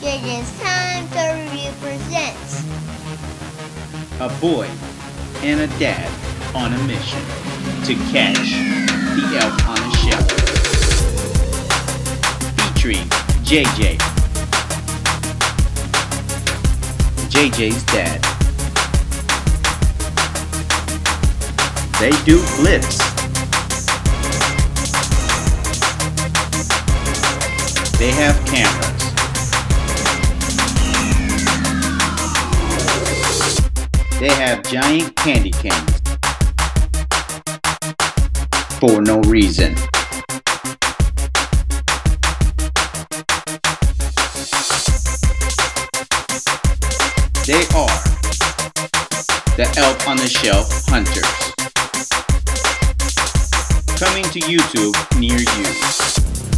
It is time to review presents A boy and a dad on a mission to catch the elf on a shelf. Featuring JJ, JJ's dad. They do flips. They have cameras. They have giant candy canes for no reason. They are the Elf on the Shelf Hunters. Coming to YouTube near you.